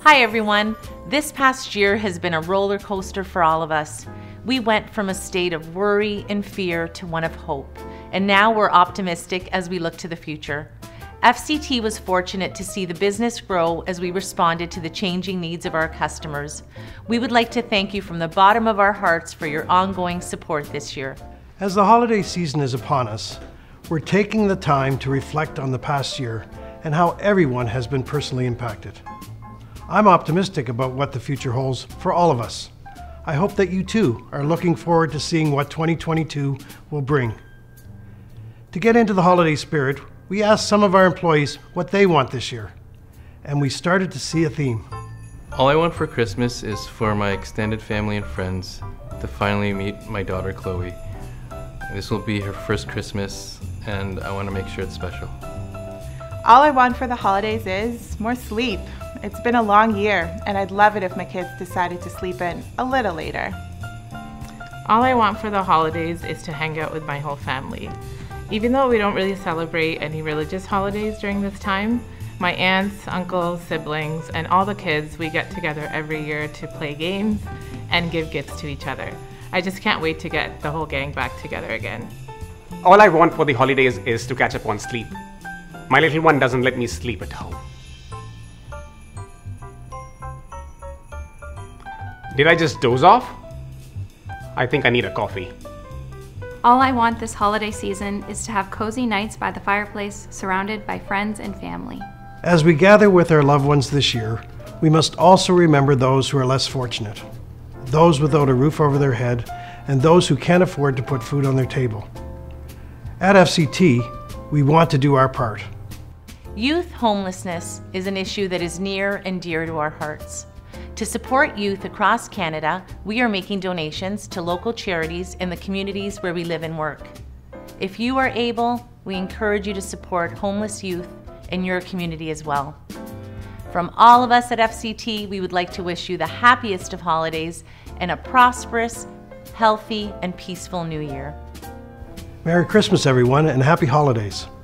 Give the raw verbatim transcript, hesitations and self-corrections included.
Hi everyone. This past year has been a roller coaster for all of us. We went from a state of worry and fear to one of hope, and now we're optimistic as we look to the future. F C T was fortunate to see the business grow as we responded to the changing needs of our customers. We would like to thank you from the bottom of our hearts for your ongoing support this year. As the holiday season is upon us, we're taking the time to reflect on the past year and how everyone has been personally impacted. I'm optimistic about what the future holds for all of us. I hope that you too are looking forward to seeing what twenty twenty-two will bring. To get into the holiday spirit, we asked some of our employees what they want this year, and we started to see a theme. All I want for Christmas is for my extended family and friends to finally meet my daughter Chloe. This will be her first Christmas, and I want to make sure it's special. All I want for the holidays is more sleep. It's been a long year, and I'd love it if my kids decided to sleep in a little later. All I want for the holidays is to hang out with my whole family. Even though we don't really celebrate any religious holidays during this time, my aunts, uncles, siblings, and all the kids, we get together every year to play games and give gifts to each other. I just can't wait to get the whole gang back together again. All I want for the holidays is to catch up on sleep. My little one doesn't let me sleep at home. Did I just doze off? I think I need a coffee. All I want this holiday season is to have cozy nights by the fireplace, surrounded by friends and family. As we gather with our loved ones this year, we must also remember those who are less fortunate, those without a roof over their head, and those who can't afford to put food on their table. At F C T, we want to do our part. Youth homelessness is an issue that is near and dear to our hearts. To support youth across Canada, we are making donations to local charities in the communities where we live and work. If you are able, we encourage you to support homeless youth in your community as well. From all of us at F C T, we would like to wish you the happiest of holidays and a prosperous, healthy, and peaceful new year. Merry Christmas, everyone, and happy holidays.